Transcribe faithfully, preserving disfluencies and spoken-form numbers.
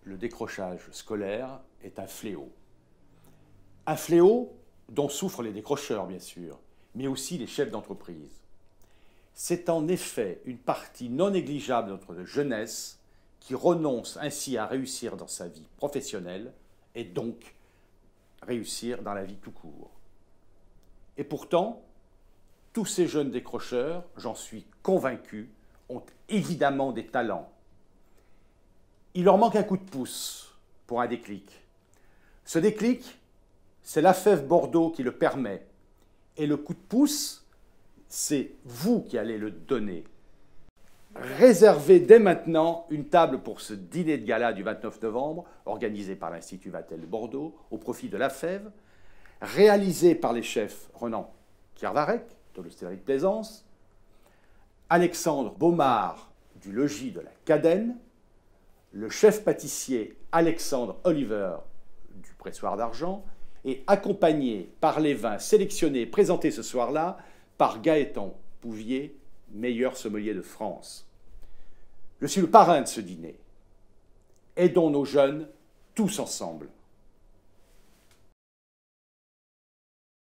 le décrochage scolaire est un fléau. Un fléau dont souffrent les décrocheurs, bien sûr, mais aussi les chefs d'entreprise. C'est en effet une partie non négligeable de notre jeunesse qui renonce ainsi à réussir dans sa vie professionnelle et donc réussir dans la vie tout court. Et pourtant, tous ces jeunes décrocheurs, j'en suis convaincu, ont évidemment des talents. Il leur manque un coup de pouce pour un déclic. Ce déclic, c'est l'A F E V Bordeaux qui le permet. Et le coup de pouce, c'est vous qui allez le donner. Réservez dès maintenant une table pour ce dîner de gala du vingt-neuf novembre, organisé par l'Institut Vatel de Bordeaux, au profit de l'A F E V, réalisé par les chefs Renan Kiervarek, de l'Hostellerie de Plaisance, Alexandre Baumard, du logis de la Cadenne, le chef pâtissier Alexandre Oliver, du Pressoir d'Argent, et accompagné par les vins sélectionnés présentés ce soir-là par Gaëtan Pouvier, meilleur sommelier de France. Je suis le parrain de ce dîner. Aidons nos jeunes tous ensemble.